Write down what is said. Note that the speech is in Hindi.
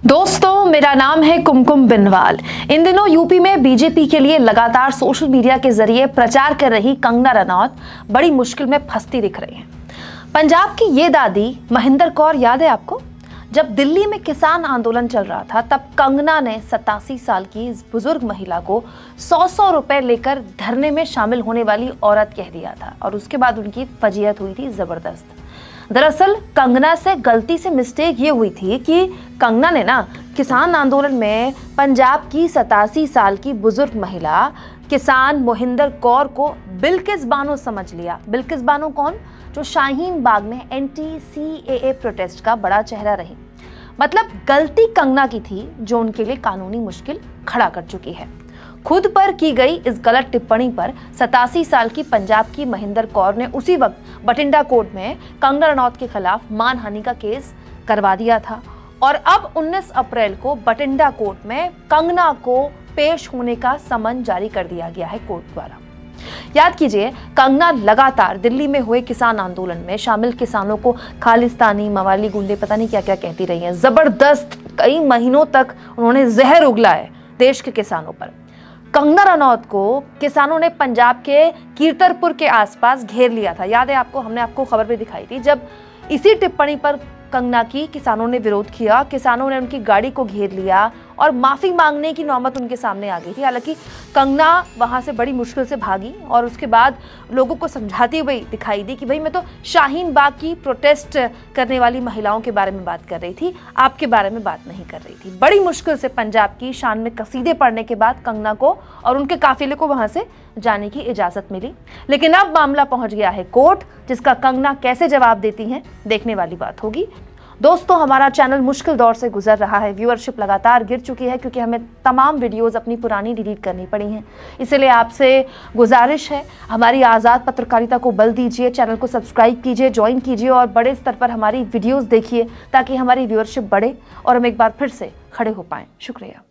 दोस्तों, मेरा नाम है कुमकुम बिनवाल। इन दिनों यूपी में बीजेपी के लिए लगातार सोशल मीडिया के जरिए प्रचार कर रही कंगना रनौत बड़ी मुश्किल में फंसती दिख रही हैं। पंजाब की ये दादी महिंदर कौर याद है आपको? जब दिल्ली में किसान आंदोलन चल रहा था तब कंगना ने 87 साल की इस बुजुर्ग महिला को 100 रुपए लेकर धरने में शामिल होने वाली औरत कह दिया था और उसके बाद उनकी फजीयत हुई थी जबरदस्त। दरअसल कंगना से गलती से मिस्टेक ये हुई थी कि कंगना ने ना किसान आंदोलन में पंजाब की 87 साल की बुजुर्ग महिला किसान मोहिंदर कौर को बिल्किस बानो समझ लिया। बिल्किस बानो कौन? जो शाहीन बाग में एंटी-सीएए प्रोटेस्ट का बड़ा चेहरा रही। मतलब गलती कंगना की थी जो उनके लिए कानूनी मुश्किल खड़ा कर चुकी है। खुद पर की गई इस गलत टिप्पणी पर 87 साल की पंजाब की महिंदर कौर ने उसी वक्त बठिंडा कोर्ट में कंगना रनौत के खिलाफ मानहानि का केस करवा दिया था और अब 19 अप्रैल को बठिंडा कोर्ट में कंगना को पेश होने का समन जारी कर दिया गया है कोर्ट द्वारा। याद कीजिए, कंगना लगातार दिल्ली में हुए किसान आंदोलन में शामिल किसानों को खालिस्तानी, मवाली गुंडे, पता नहीं क्या क्या कहती रही हैं। जबरदस्त कई महीनों तक उन्होंने जहर उगला है देश के किसानों पर। कंगना रनौत को किसानों ने पंजाब के कीरतपुर के आसपास घेर लिया था। याद है आपको? हमने आपको खबर भी दिखाई थी। जब इसी टिप्पणी पर कंगना की किसानों ने विरोध किया, किसानों ने उनकी गाड़ी को घेर लिया और माफी मांगने की नौबत उनके सामने आ गई थी। हालांकि कंगना वहां से बड़ी मुश्किल से भागी और उसके बाद लोगों को समझाती हुई दिखाई दी कि भाई मैं तो शाहीन बाग की प्रोटेस्ट करने वाली महिलाओं के बारे में बात कर रही थी, आपके बारे में बात नहीं कर रही थी। बड़ी मुश्किल से पंजाब की शान में कसीदे पड़ने के बाद कंगना को और उनके काफिले को वहां से जाने की इजाजत मिली। लेकिन अब मामला पहुंच गया है कोर्ट, जिसका कंगना कैसे जवाब देती हैं देखने वाली बात होगी। दोस्तों, हमारा चैनल मुश्किल दौर से गुजर रहा है। व्यूअरशिप लगातार गिर चुकी है क्योंकि हमें तमाम वीडियोस अपनी पुरानी डिलीट करनी पड़ी हैं। इसलिए आपसे गुजारिश है, हमारी आज़ाद पत्रकारिता को बल दीजिए, चैनल को सब्सक्राइब कीजिए, ज्वाइन कीजिए और बड़े स्तर पर हमारी वीडियोस देखिए ताकि हमारी व्यूअरशिप बढ़े और हम एक बार फिर से खड़े हो पाएं। शुक्रिया।